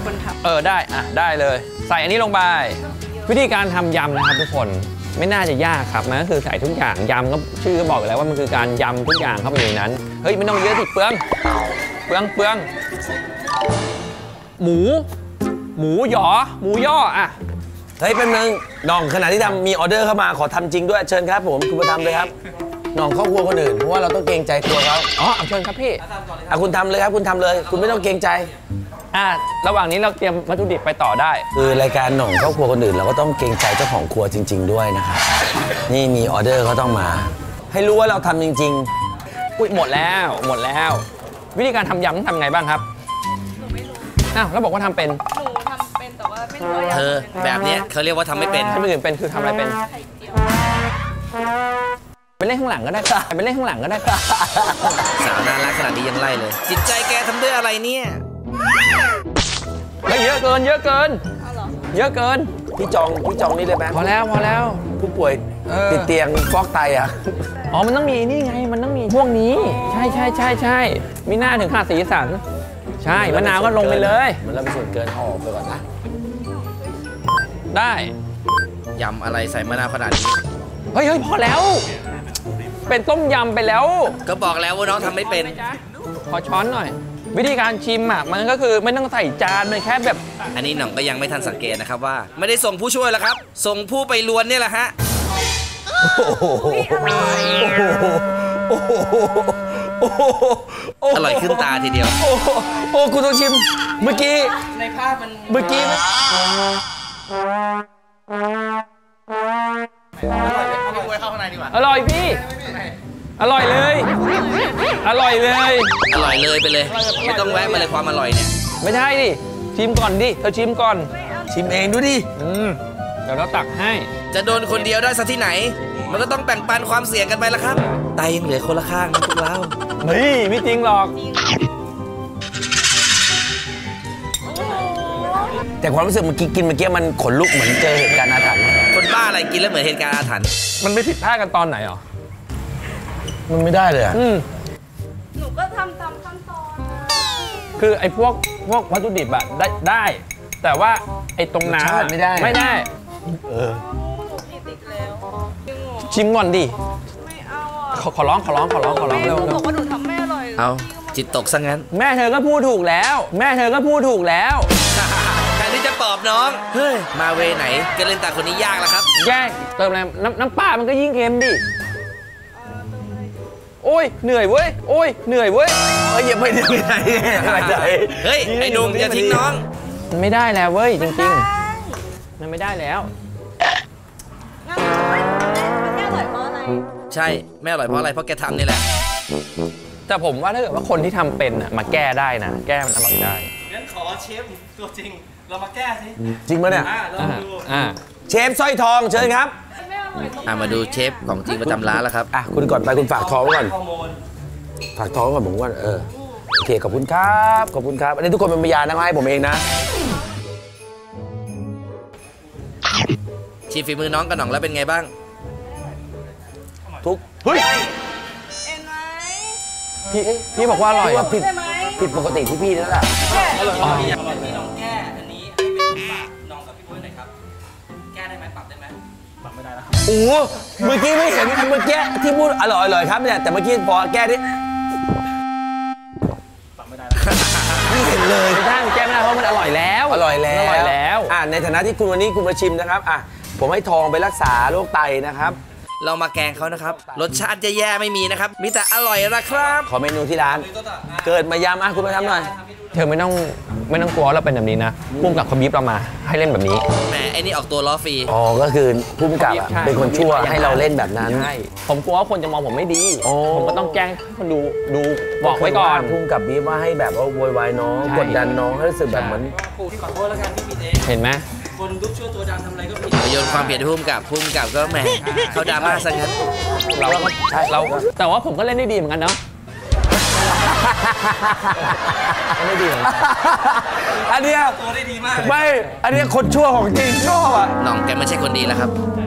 คนทำได้ได้เลยใส่อันนี้ลงไปวิธีการทำยำนะครับทุกคนไม่น่าจะยากครับมันก็คือใส่ทุกอย่างยำก็ชื่อก็บอกอยู่แล้วว่ามันคือการยำทุกอย่างเข้าไปในนั้นเฮ้ยไม่ต้องเยอะสิเปลืองหมูหย่ออ่ะเฮ้ยเป็นนึงน้องขณะที่ทำมีออเดอร์เข้ามาขอทำจริงด้วยเชิญครับผมคุณมาทำเลยครับน้องครอบครัวคนอื่นเพราะว่าเราต้องเกรงใจตัวเขาเอาเชิญครับพี่คุณทำเลยครับคุณทำเลยคุณไม่ต้องเกรงใจระหว่างนี้เราเตรียมวัตถุดิบไปต่อได้คือรายการหน่องครอบครัวคนอื่นเราก็ต้องเกรงใจเจ้าของครัวจริงๆด้วยนะครับนี่มีออเดอร์เขาต้องมาให้รู้ว่าเราทำจริงๆหมดแล้ววิธีการทำยำต้องทำไงบ้างครับหนูไม่รู้แล้วบอกว่าทำเป็นหนูทำเป็นแต่ว่าไม่รู้ว่าแบบนี้เขาเรียกว่าทำไม่เป็นทำไม่เป็นคือทำอะไรเป็นไปเล่นข้างหลังก็ได้ค่ะไปเล่นข้างหลังก็ได้ค่ะสาวน่ารักขนาดนี้ยังไล่เลยจิตใจแกทำด้วยอะไรเนี่ยเยอะเกินพี่จองนี่เลยไหมพอแล้วผู้ป่วยติดเตียงฟอกไตอ่ะมันต้องมีนี่ไงมันต้องมีพวกนี้ใช่มีหน้าถึงขาดสีสันใช่มะนาวก็ลงไปเลยมันเริ่มเป็นส่วนเกินออกไปก่อนนะได้ยำอะไรใส่มะนาวขนาดนี้เฮ้ยพอแล้วเป็นต้มยำไปแล้วก็บอกแล้วว่าน้องทำไม่เป็นขอช้อนหน่อยวิธีการชิมมันก็คือไม่ต้องใส่จานมันแค่แบบอันนี้หน่องก็ยังไม่ทันสังเกตนะครับว่าไม่ได้ส่งผู้ช่วยแล้วครับส่งผู้ไปลวนนี่แหละฮะอร่อยขึ้นตาทีเดียวคุณต้องชิมเมื่อกี้ในภาพมันอร่อยพี่อร่อยเลยไปเลยไม่ต้องแวะมาเลยความอร่อยเนี่ยไม่ได้ดิชิมก่อนดิเธอชิมก่อนชิมเองดูดิเดี๋ยวเราตักให้จะโดนคนเดียวได้สักที่ไหนมันก็ต้องแบ่งปันความเสี่ยงกันไปละครับไตยังเหลือคนละข้างนะพวกเราไม่จริงหรอกแต่ความรู้สึกเมื่อกี้มันขนลุกเหมือนเจอเหตุการณ์อาถรรพ์คนบ้าอะไรกินแล้วเหมือนเหตุการณ์อาถรรพ์มันไม่ผิดพลาดกันตอนไหนหรอมันไม่ได้เลยหนูก็ทำตามขั้นตอนคือไอ้พวกวัตถุดิบได้แต่ว่าไอ้ตรงน้ำไม่ได้ชิมก่อนดิไม่เอาขอร้องเร็วบอกว่าหนูทำไม่อร่อยเอาจิตตกซะงั้นแม่เธอก็พูดถูกแล้วแแทนที่จะปลอบน้องเฮ้ยมาเวไหนก็เล่นตาคนนี้ยากแล้วครับแย่เติมอะไรน้ำปลามันก็ยิ่งเค็มดิโอ้ยเหนื่อยเว้ยอย่าไปไหนเฮ้ยไอ้หนุ่มอย่าทิ้งน้องมันไม่ได้แล้วเว้ยจริงๆมันไม่ได้แล้วแม่อร่อยเพราะอะไรใช่แม่อร่อยเพราะอะไรเพราะแกทำนี่แหละแต่ผมว่าถ้าเกิดว่าคนที่ทำเป็นมาแก้ได้นะแก้มันอร่อยได้งั้นขอเชฟตัวจริงเรามาแก้สิจริงปะเนี่ยเชฟสร้อยทองเชิญครับมาดูเชฟของจริงประจำร้านแล้วครับคุณก่อนไปคุณฝากท้องก่อนผมว่าโอเคขอบคุณครับอันนี้ทุกคนเป็นพยานนะให้ผมเองนะชิมฝีมือน้องกับหน่องแล้วเป็นไงบ้างเฮ้ยเอ็นไหมพี่บอกว่าอร่อยผิดปกติที่พี่นั่นแหละอยากให้พี่น้องแก้อันนี้ให้เป็นปากน้องกับพี่ปุ้ยหน่อยครับแก้ได้ไหมปรับได้ไหมปรับไม่ได้แล้วครับเมื่อกี้ไม่เห็นเมื่อกี้ที่พูดอร่อยครับเนี่ยแต่เมื่อกี้พอแก้ดิปรับไม่ได้แล้วไม่เห็นเลยท่านแก้ไม่ได้เพราะมันอร่อยแล้วในฐานะที่วันนี้คุณมาชิมนะครับผมให้ทองไปรักษาโรคไตนะครับเรามาแกงเขานะครับรสชาติแย่ๆไม่มีนะครับมีแต่อร่อยนะครับขอเมนูที่ร้านเกิดมายำคุณมาทำหน่อยเธอไม่ต้องกลัวเราเป็นแบบนี้นะพุ่มกับเขาบีบเรามาให้เล่นแบบนี้แหมไอ้นี่ออกตัวล้อฟรีก็คือพุ่มกับเป็นคนชั่วให้เราเล่นแบบนั้นใช่ผมกลัวว่าคนจะมองผมไม่ดีผมก็ต้องแกล้งคนดูบอกไว้ก่อนพุ่มกับบีบว่าให้แบบว่าโวยวายน้องกดดันน้องให้รู้สึกแบบเหมือนพี่ขอโทษแล้วกันที่ผิดเองเห็นไหมคนยุบชั่วตัวดำทำอะไรก็ผิดโยนความผิดให้พุ่มกับก็แหมเขาดราม่าซะงั้นเราแต่ว่าผมก็เล่นได้ดีเหมือนกันเนาะไม่ดีอันเนี้ยตัวได้ดีมากไม่อันเนี้ยคนชั่วของจริงชอบน้องแกไม่ใช่คนดีแล้วครับ